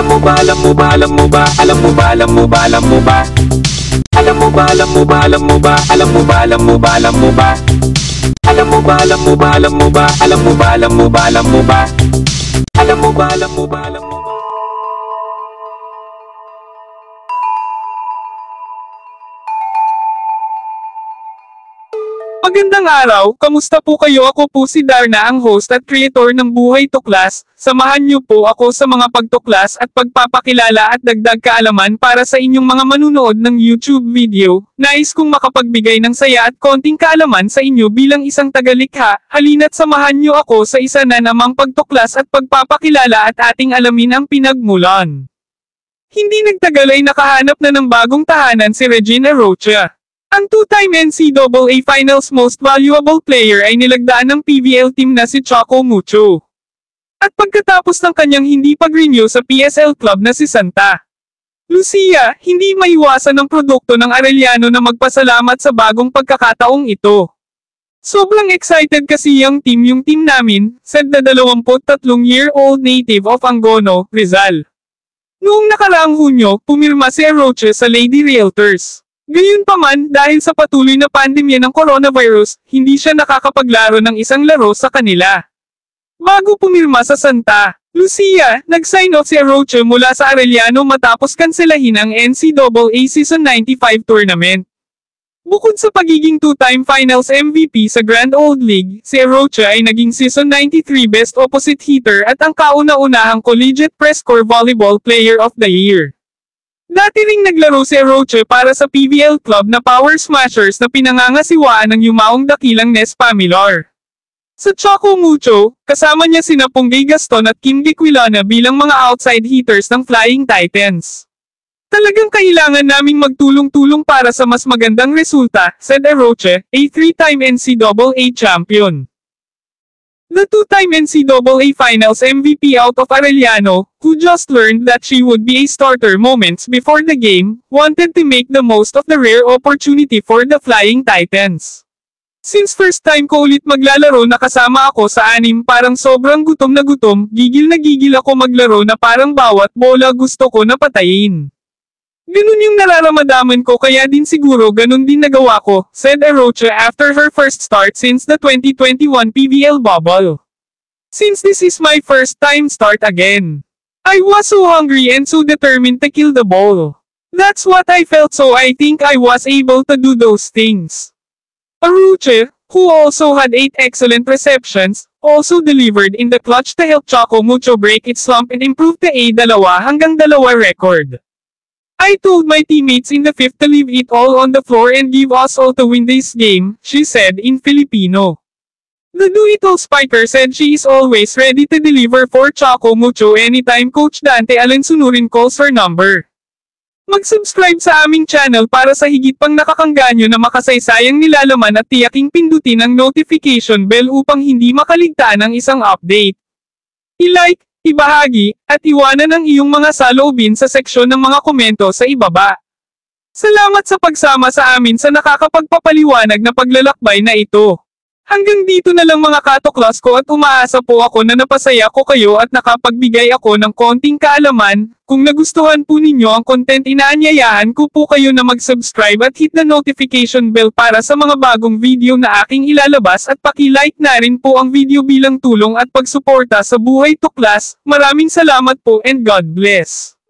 Alam mo ba, alam mo ba, alam mo ba, alam mo ba, alam mo ba, alam mo ba? Alam mo ba, alam mo ba, alam mo ba, alam mo ba, alam mo ba, alam mo ba? Alam mo ba, alam mo ba, alam mo ba, alam mo ba, alam mo ba, alam mo ba? Alam mo ba, alam mo ba, alam mo ba? Magandang araw, kamusta po kayo? Ako po si Darna, ang host at creator ng Buhay Tuklas. Samahan niyo po ako sa mga pagtuklas at pagpapakilala at dagdag kaalaman para sa inyong mga manunood ng YouTube video. Nais kong makapagbigay ng saya at konting kaalaman sa inyo bilang isang tagalikha. Halina't samahan niyo ako sa isa na namang pagtuklas at pagpapakilala at ating alamin ang pinagmulan. Hindi nagtagal ay nakahanap na ng bagong tahanan si Regina Rocha. Ang two-time NCAA Finals Most Valuable Player ay nilagdaan ng PBL team na si Choco Mucho. At pagkatapos ng kanyang hindi pag-renew sa PSL club na si Santa Lucia, hindi maiwasan ng produkto ng Arellano na magpasalamat sa bagong pagkakataong ito. Sobrang excited kasi yung team namin, said the 23-year-old native of Angono, Rizal. Noong nakaraang Hunyo, pumirma si Rocha sa Lady Realtors. Gayunpaman, dahil sa patuloy na pandemya ng coronavirus, hindi siya nakakapaglaro ng isang laro sa kanila. Bago pumirma sa Santa Lucia, nag-sign off si Rocha mula sa Arellano matapos kanselahin ang NCAA Season 95 tournament. Bukod sa pagiging two-time Finals MVP sa Grand Old League, si Rocha ay naging Season 93 Best Opposite Hitter at ang kauna-unahang Collegiate Press Corps Volleyball Player of the Year. Dati ring naglaro si Rocha para sa PBL club na Power Smashers na pinangangasiwaan ng yumaong dakilang Nes Pamilar. Sa Choco Mucho, kasama niya sina Ponggay Gaston at Kim Giquilana bilang mga outside hitters ng Flying Titans. Talagang kailangan naming magtulong-tulong para sa mas magandang resulta, said Rocha, a three-time NCAA champion. The two-time NCAA Finals MVP out of Arellano, who just learned that she would be a starter moments before the game, wanted to make the most of the rare opportunity for the Flying Titans. Since first time ko ulit maglalaro na kasama ako sa anim, parang sobrang gutom na gutom, gigil na gigil ako maglaro na parang bawat bola gusto ko na patayin. Ganun yung nararamdaman ko kaya din siguro ganun din nagawa ko, said Rocha after her first start since the 2021 PBL bubble. Since this is my first time start again, I was so hungry and so determined to kill the ball. That's what I felt, so I think I was able to do those things. Rocha, who also had 8 excellent receptions, also delivered in the clutch to help Choco Mucho break its slump and improve the A2-2 record. I told my teammates in the fifth to leave it all on the floor and give us all to win this game, she said in Filipino. The do-it-all spiker said she is always ready to deliver for Choco Mucho anytime Coach Dante Alensunurin calls her number. Mag-subscribe sa aming channel para sa higit pang nakakangganyo na makasaysayang nilalaman at tiyaking pindutin ang notification bell upang hindi makaligtaan ang isang update. I-like, ibahagi, at iwanan ang iyong mga saloobin sa seksyon ng mga komento sa ibaba. Salamat sa pagsama sa amin sa nakakapagpapaliwanag na paglalakbay na ito. Hanggang dito na lang mga katuklas ko at umaasa po ako na napasaya ko kayo at nakapagbigay ako ng konting kaalaman. Kung nagustuhan po ninyo ang content, inaanyayahan ko po kayo na mag-subscribe at hit the notification bell para sa mga bagong video na aking ilalabas at paki-like na rin po ang video bilang tulong at pagsuporta sa Buhay Tuklas. Maraming salamat po and God bless.